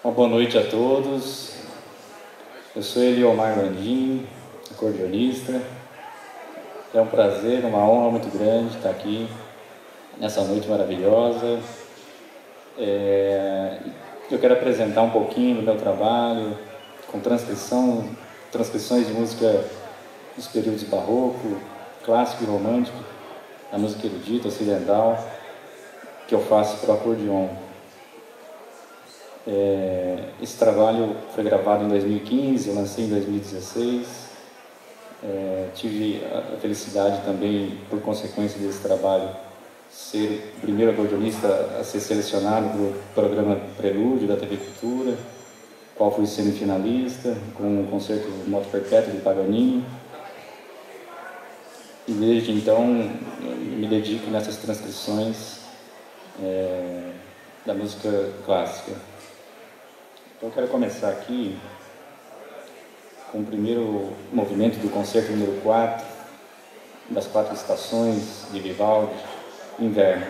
Uma boa noite a todos. Eu sou Eliomar Landim, acordeonista. É um prazer, uma honra muito grande estar aqui nessa noite maravilhosa. Eu quero apresentar um pouquinho do meu trabalho com transcrições de música dos períodos barroco, clássico e romântico, a música erudita, ocidental, que eu faço para o acordeon. Esse trabalho foi gravado em 2015, eu lancei em 2016. Tive a felicidade também, por consequência desse trabalho, ser o primeiro acordeonista a ser selecionado para o programa Prelúdio da TV Cultura, qual fui semifinalista, com o concerto Moto Perpétuo de Paganini. E desde então me dedico nessas transcrições da música clássica. Então eu quero começar aqui com o primeiro movimento do concerto número 4, das 4 estações de Vivaldi, Inverno.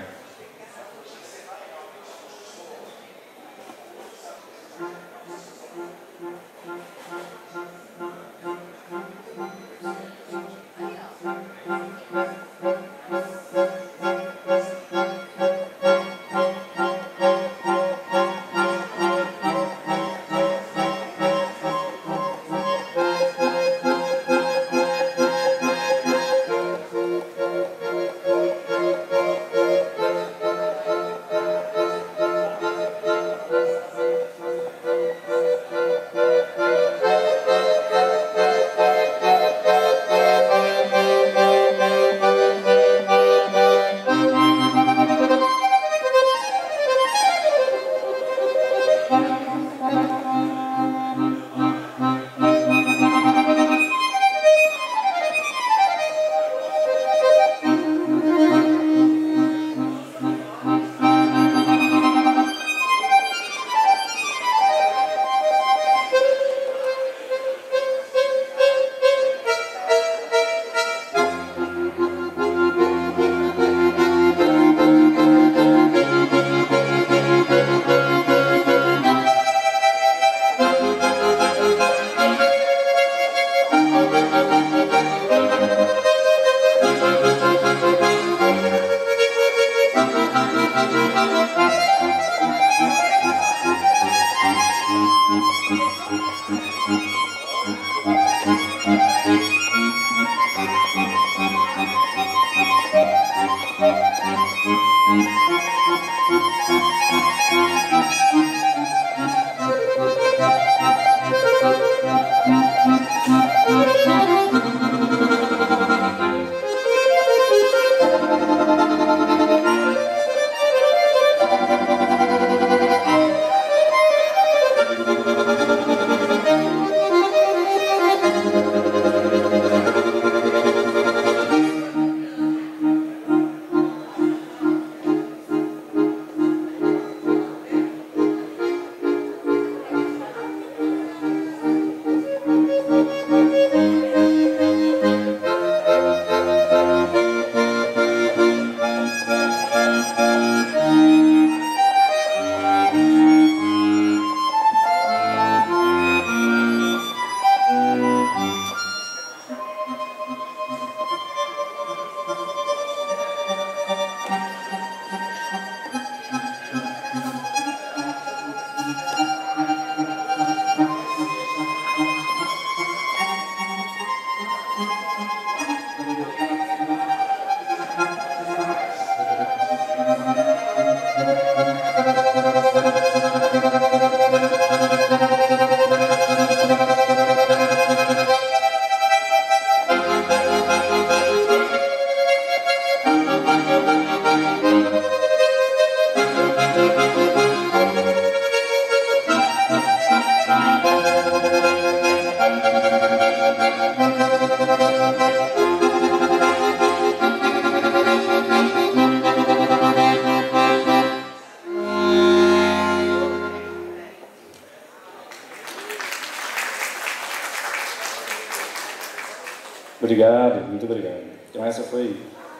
Obrigado, muito obrigado. Então essa foi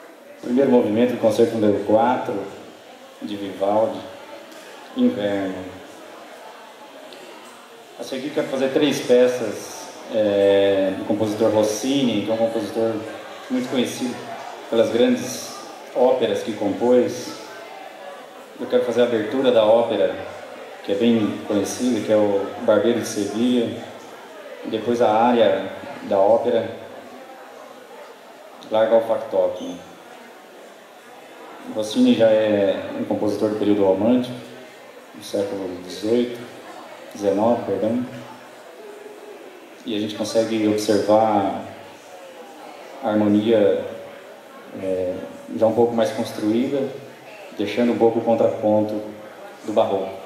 o primeiro movimento do concerto número 4 de Vivaldi, Inverno. Essa aqui eu quero fazer 3 peças do compositor Rossini, que é um compositor muito conhecido pelas grandes óperas que compôs. Eu quero fazer a abertura da ópera, que é bem conhecida, que é o Barbeiro de Sevilha. E depois a área da ópera, Larga o Factotum, né? Rossini já é um compositor do período romântico, do século XVIII, XIX, perdão. E a gente consegue observar a harmonia já um pouco mais construída, deixando um pouco o contraponto do barroco.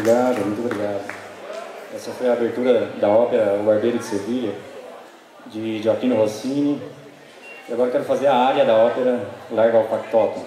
Obrigado, muito obrigado. Essa foi a abertura da ópera O Barbeiro de Sevilha, de Gioachino Rossini. E agora quero fazer a área da ópera Largo al Factotum.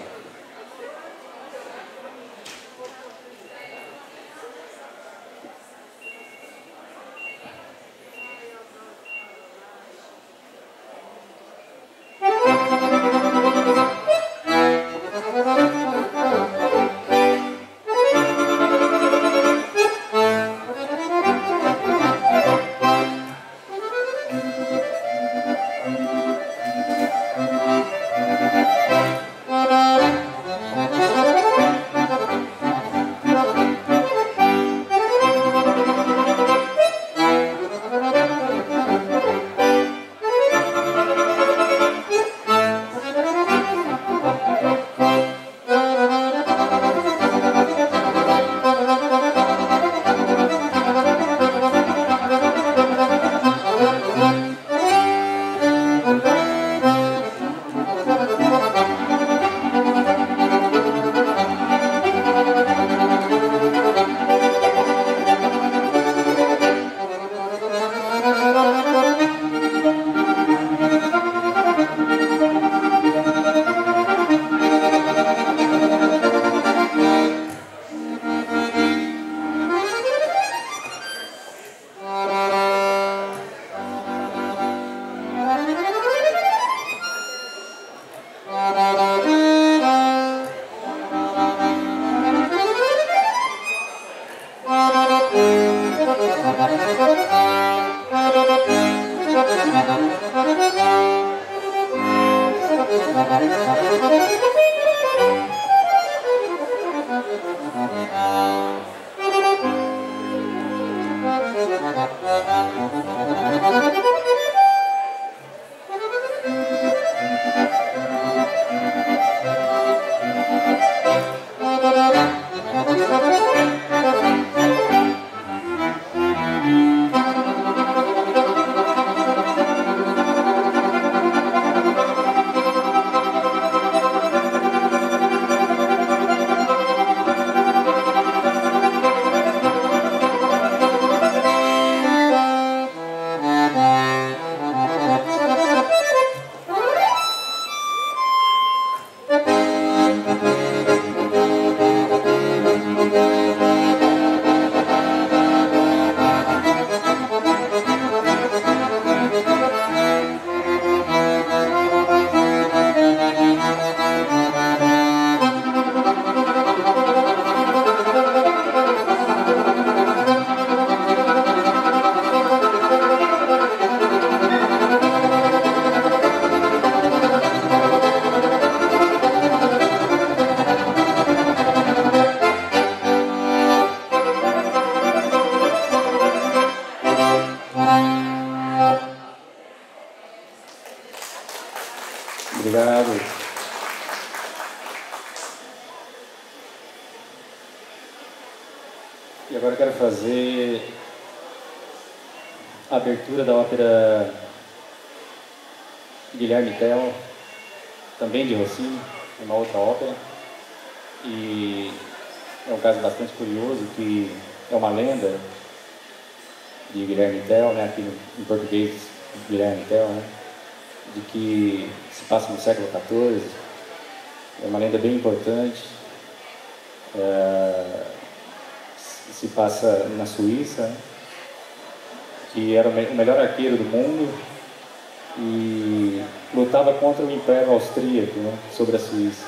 Obrigado. E agora eu quero fazer a abertura da ópera Guilherme Tell, também de Rossini, uma outra ópera. E é um caso bastante curioso, que é uma lenda de Guilherme Tell, né, aqui em português, Guilherme Tell, né, de que se passa no século XIV. É uma lenda bem importante. Se passa na Suíça, né, que era o melhor arqueiro do mundo e lutava contra o Império Austríaco, né, sobre a Suíça.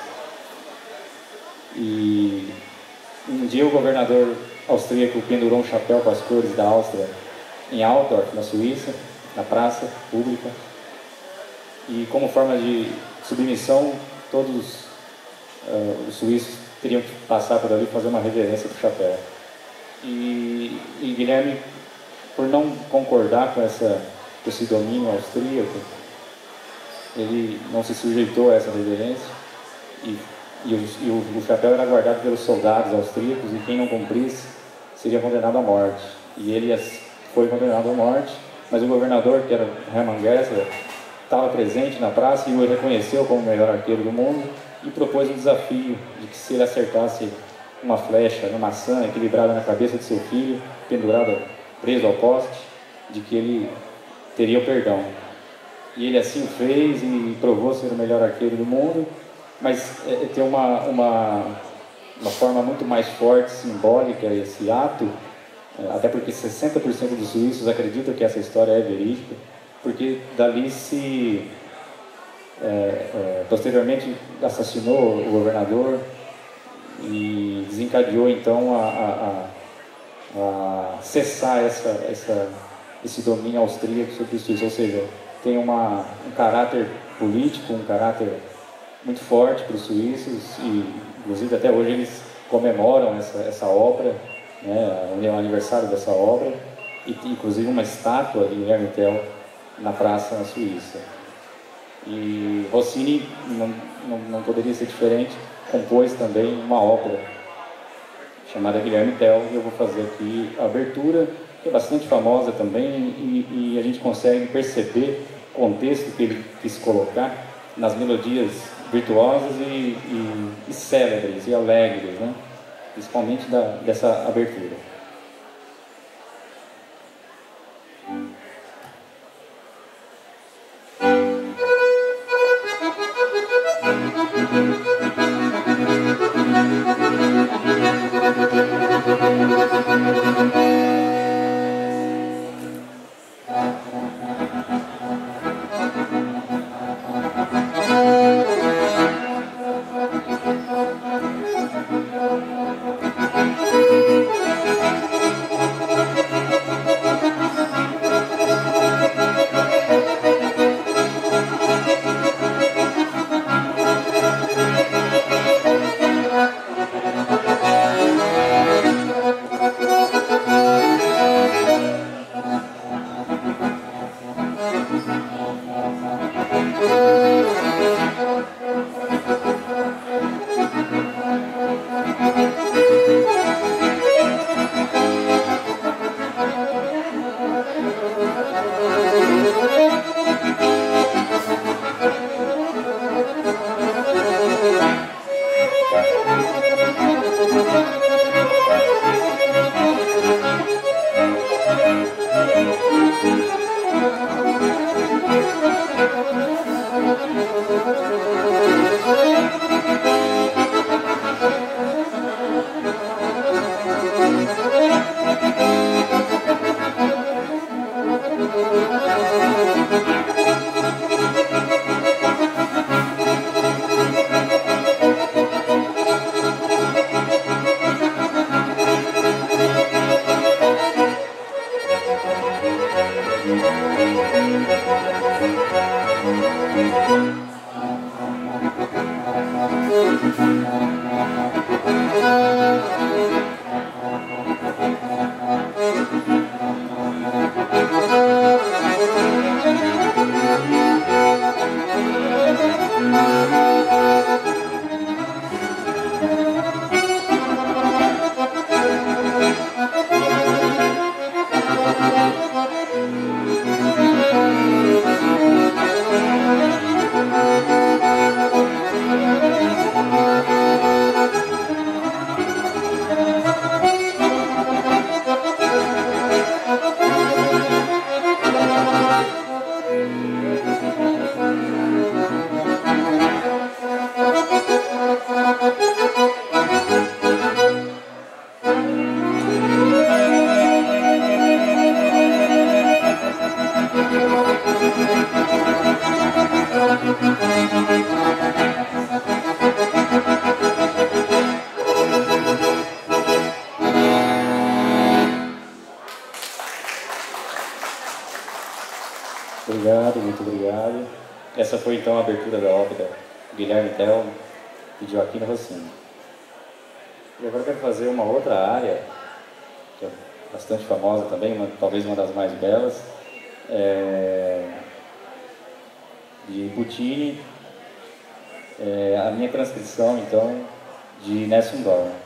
E um dia o governador austríaco pendurou um chapéu com as cores da Áustria em Altdorf, na Suíça, na praça pública. E como forma de submissão, todos os suíços teriam que passar por ali e fazer uma reverência para o chapéu. E Guilherme, por não concordar com esse domínio austríaco, ele não se sujeitou a essa reverência e o chapéu era guardado pelos soldados austríacos, e quem não cumprisse seria condenado à morte. E ele foi condenado à morte, mas o governador, que era Hermann Gessler, estava presente na praça e o reconheceu como o melhor arqueiro do mundo e propôs um desafio de que, se ele acertasse uma flecha, uma maçã equilibrada na cabeça de seu filho, pendurada, preso ao poste, de que ele teria o perdão. E ele assim o fez e provou ser o melhor arqueiro do mundo, mas tem uma forma muito mais forte, simbólica, esse ato, até porque 60% dos suíços acreditam que essa história é verídica, porque dali se posteriormente assassinou o governador e desencadeou então a cessar esse domínio austríaco sobre os suíços, ou seja, tem um caráter político, um caráter muito forte para os suíços, e inclusive até hoje eles comemoram essa obra, né, o aniversário dessa obra, e tem inclusive uma estátua de Guilherme Tell na praça na Suíça. E Rossini não poderia ser diferente, compôs também uma ópera chamada Guilherme Tell, e eu vou fazer aqui a abertura, que é bastante famosa também, e a gente consegue perceber o contexto que ele quis colocar nas melodias virtuosas e célebres e alegres, né? Principalmente dessa abertura. Obrigado, muito obrigado. Essa foi então a abertura da ópera Guilherme Tell e Gioachino Rossini. E agora eu quero fazer uma outra área, que é bastante famosa também, talvez uma das mais belas, de Puccini, a minha transcrição então de Nessun Dorma.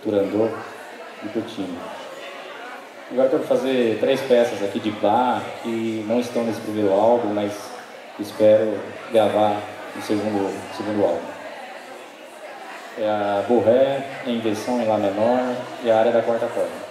Turandot e Puccini. Agora quero fazer 3 peças aqui de Bach que não estão nesse primeiro álbum, mas espero gravar no segundo álbum. É a Bourrée em inversão em Lá menor e a área da quarta corda.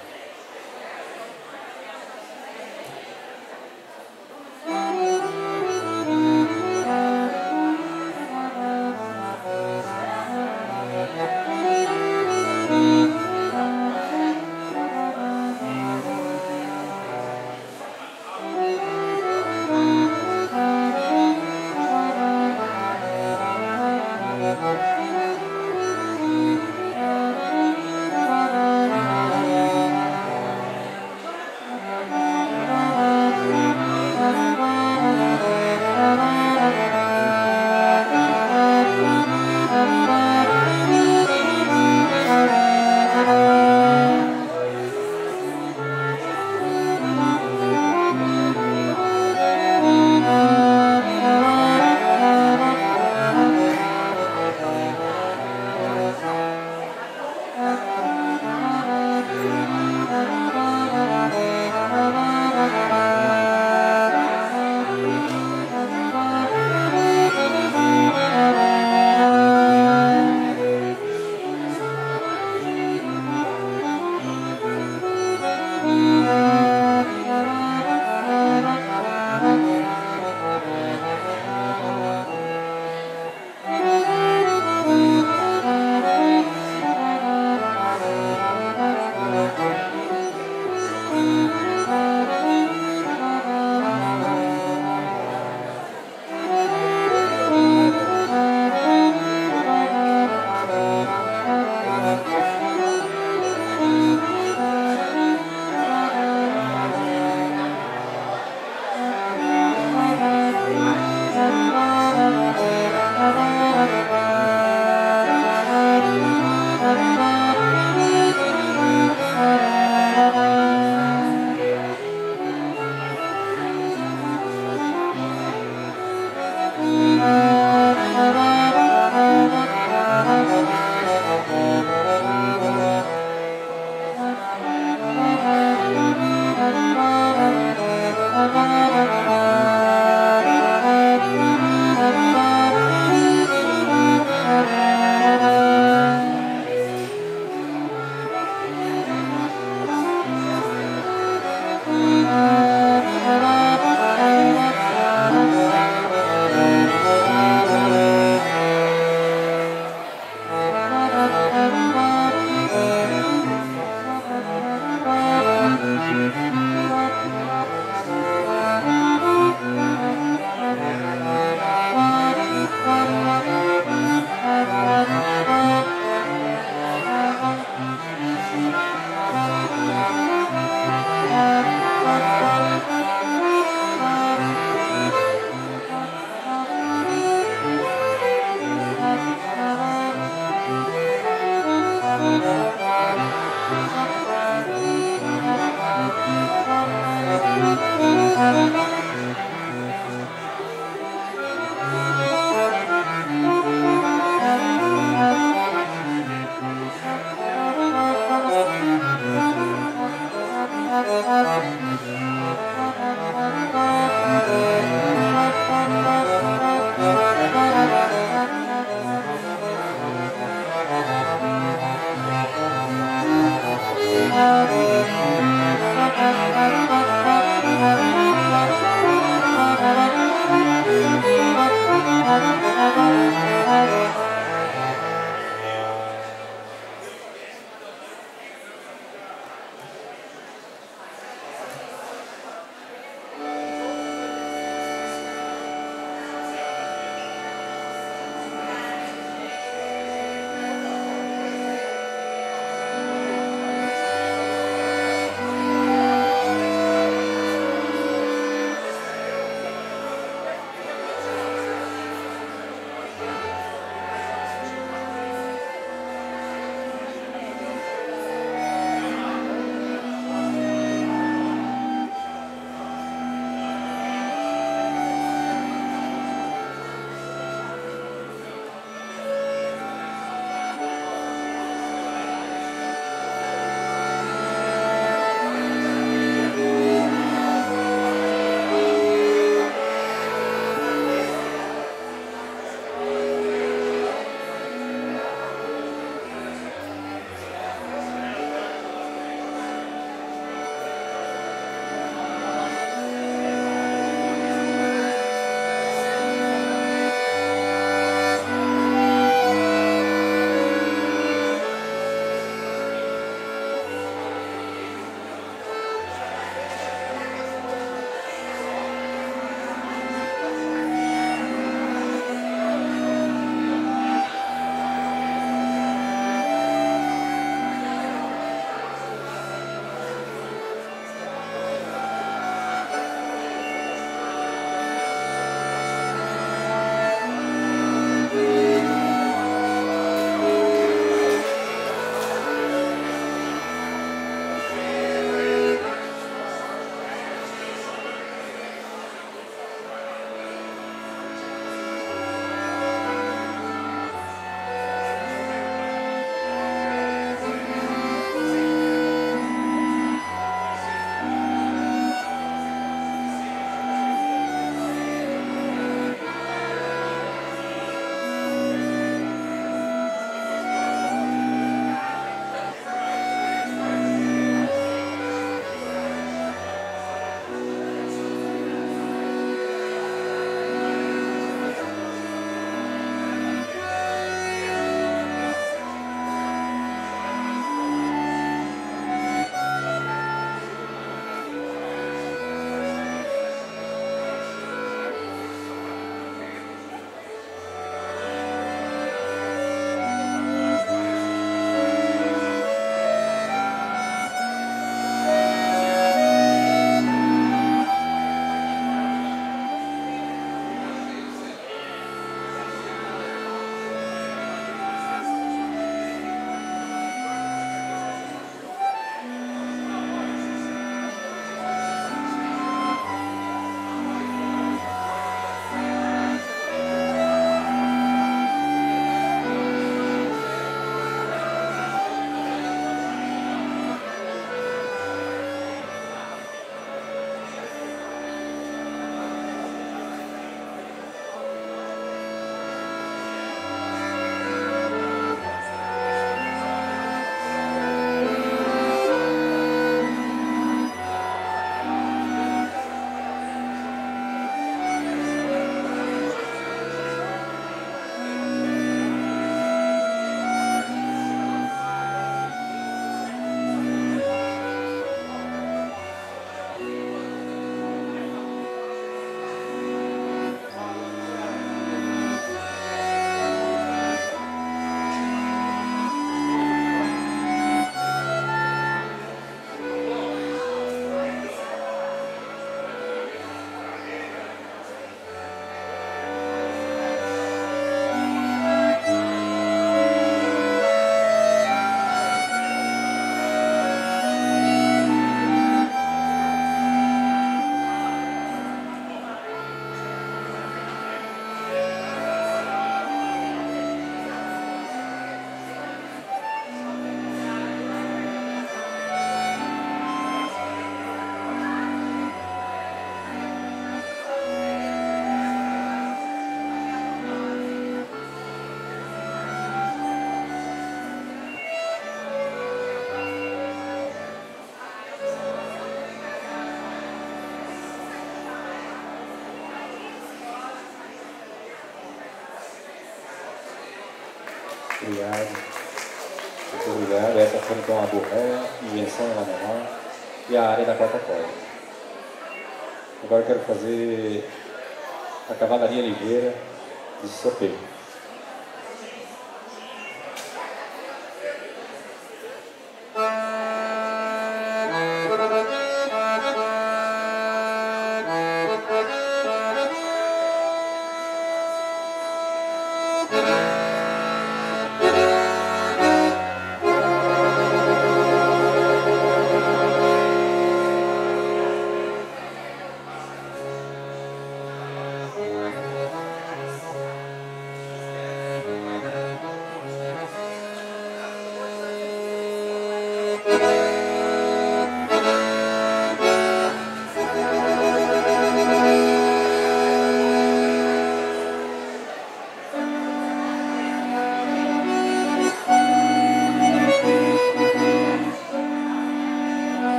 Obrigado. Muito obrigado. Essa foi então a borréia, invenção da menor e a área da quarta corda. Agora eu quero fazer a cavalaria ligeira de Sopé.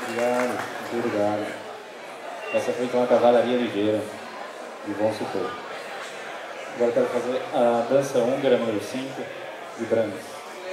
Obrigado, muito obrigado. Essa foi então a cavalaria ligeira de Bom Supor. Agora eu quero fazer a dança húngara número 5 de Brahms.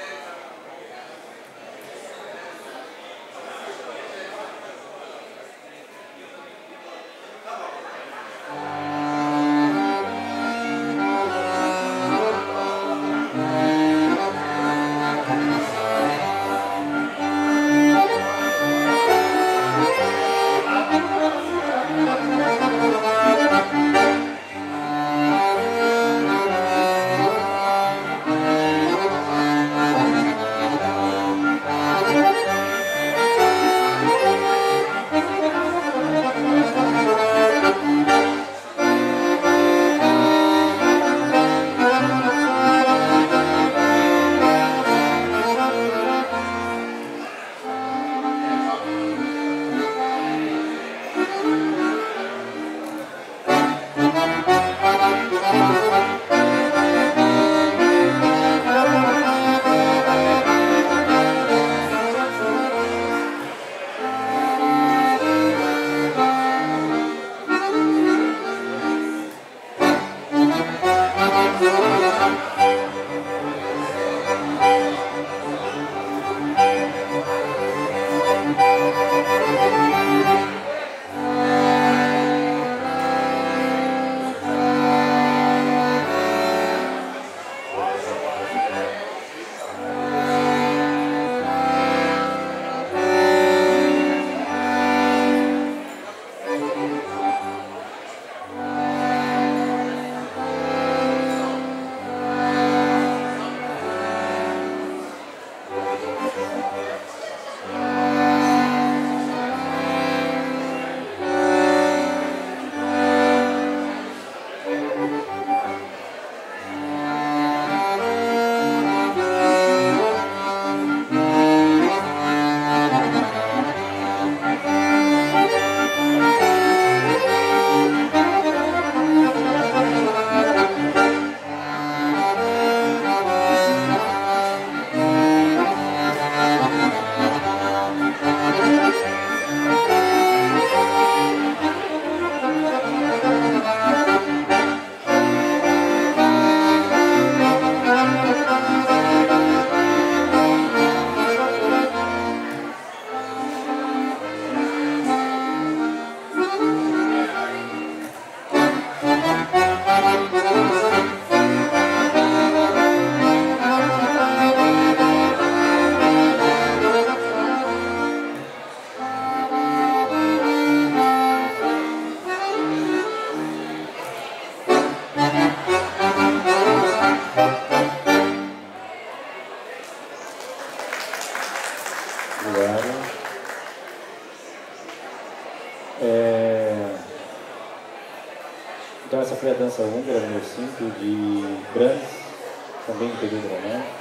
Então essa foi a dança húngara número 5 de Brahms, também do período romântico.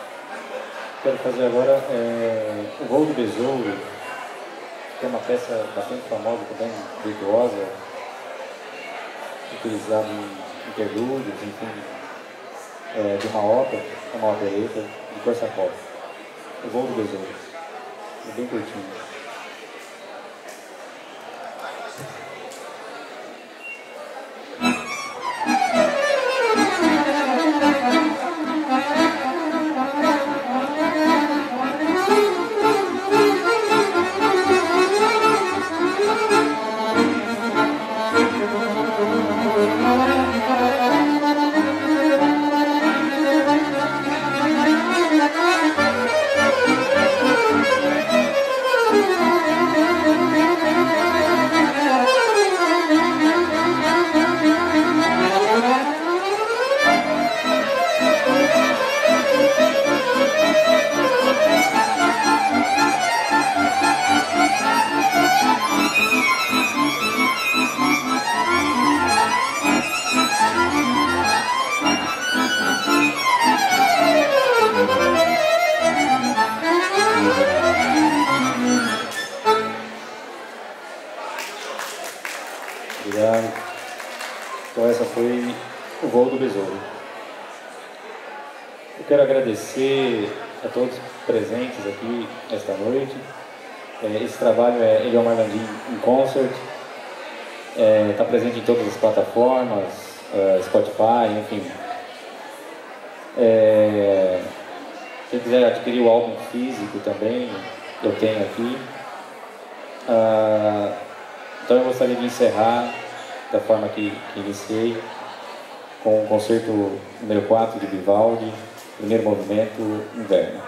Quero fazer agora o Voo do Besouro, que é uma peça bastante famosa, também virtuosa, utilizada em interlúdios, enfim, de uma opereta de Korsakov. O Voo do Besouro, é bem curtinho. Obrigado. Então essa foi o Voo do Besouro. Eu quero agradecer a todos presentes aqui esta noite. Esse trabalho ele é o Marlandim in Concert, está presente em todas as plataformas, Spotify, enfim. Quem quiser adquirir o álbum físico também, eu tenho aqui. Então eu gostaria de encerrar da forma que iniciei, com o concerto número 4 de Vivaldi, primeiro movimento, Inverno.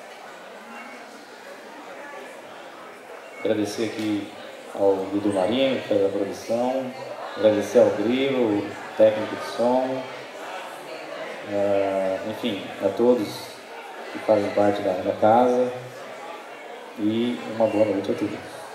Agradecer aqui ao Dudu Marinho pela produção, agradecer ao Grilo, técnico de som, enfim, a todos que fazem parte da casa, e uma boa noite a todos.